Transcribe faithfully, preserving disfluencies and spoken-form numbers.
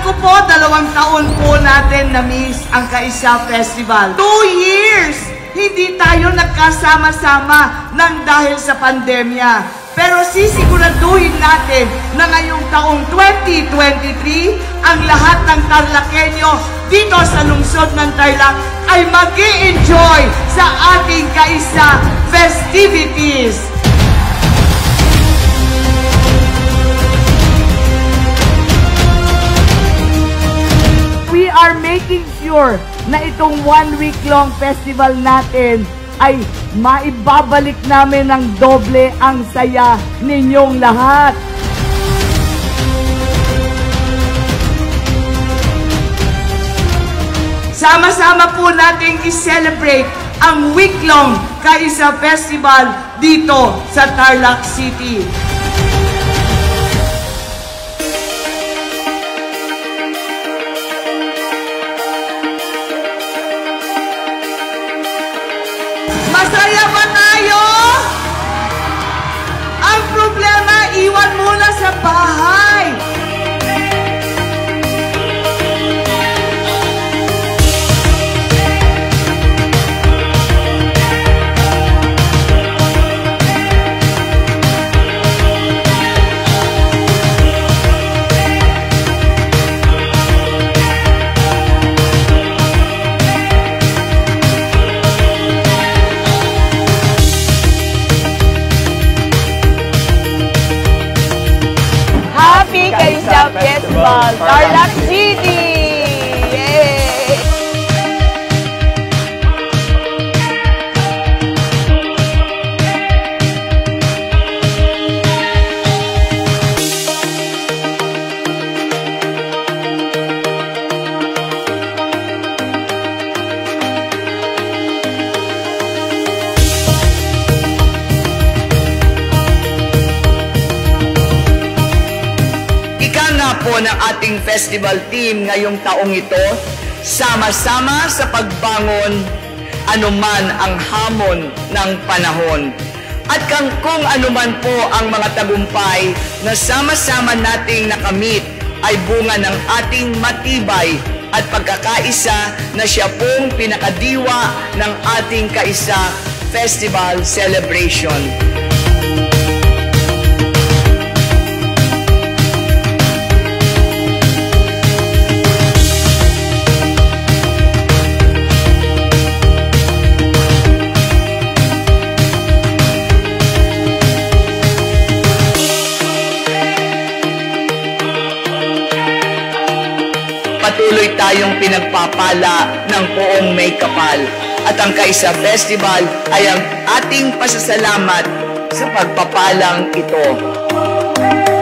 ko po, dalawang taon po natin na-miss ang Kaisa Festival. Two years! Hindi tayo nagkasama-sama nang dahil sa pandemya. Pero sisiguraduhin natin na ngayong taong twenty twenty-three, ang lahat ng Tarlakenyo dito sa lungsod ng Tarlac ay mag-i-enjoy sa ating Kaisa festivities. We are making sure na itong one week long festival natin ay maibabalik namin ng doble ang saya ninyong lahat. Sama-sama po nating i-celebrate ang week-long Kaisa Festival dito sa Tarlac City. Masaya ba tayo? Ang problema, iwan muna sa bahay. Kaisa Festival, Tarlac City! Yay! Po ng ating festival team ngayong taong ito, sama-sama sa pagbangon anuman ang hamon ng panahon. At kung, kung anuman po ang mga tagumpay na sama-sama nating nakamit ay bunga ng ating matibay at pagkakaisa na siya pong pinakadiwa ng ating Kaisa Festival Celebration. Patuloy tayong pinagpapala ng poong may kapal at ang Kaisa Festival ay ang ating pasasalamat sa pagpapalang ito.